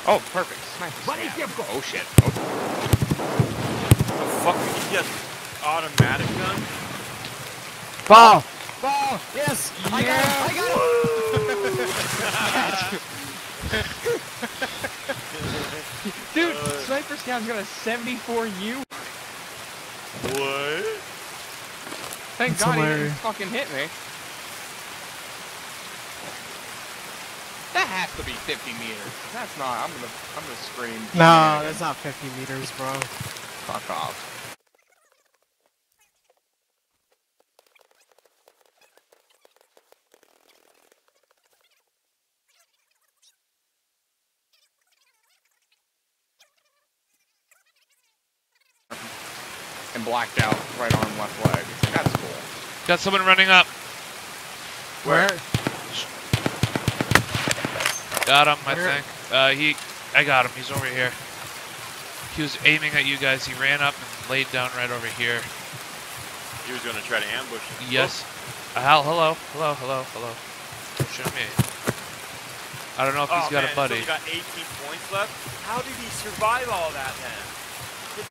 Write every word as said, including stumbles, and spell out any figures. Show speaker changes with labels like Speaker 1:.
Speaker 1: Oh, perfect. Sniper. Oh shit. Oh.
Speaker 2: The fuck did you get? Automatic gun?
Speaker 3: Ball! Ball! Yes!
Speaker 1: Yeah.
Speaker 3: I got him! I got him!
Speaker 1: Dude, Sniper Scout's got a seventy-four U.
Speaker 2: What?
Speaker 1: Thank
Speaker 3: That's
Speaker 1: God he
Speaker 3: hilarious.
Speaker 1: didn't fucking hit me. That has to be fifty meters. That's not. I'm gonna. I'm gonna scream.
Speaker 3: No, that's not fifty meters, bro.
Speaker 1: Fuck off. And blacked out right arm, left leg. That's cool.
Speaker 4: Got someone running up.
Speaker 3: Where?
Speaker 4: Got him, I
Speaker 3: Where?
Speaker 4: think. Uh, he, I got him. He's over here. He was aiming at you guys. He ran up and laid down right over here.
Speaker 2: He was gonna try to ambush us.
Speaker 4: Yes. Uh, hel- hello, hello, hello, hello. Show me. I don't know if
Speaker 2: Oh,
Speaker 4: he's got
Speaker 2: man,
Speaker 4: a buddy.
Speaker 2: He's got eighteen points left. How did he survive all that then?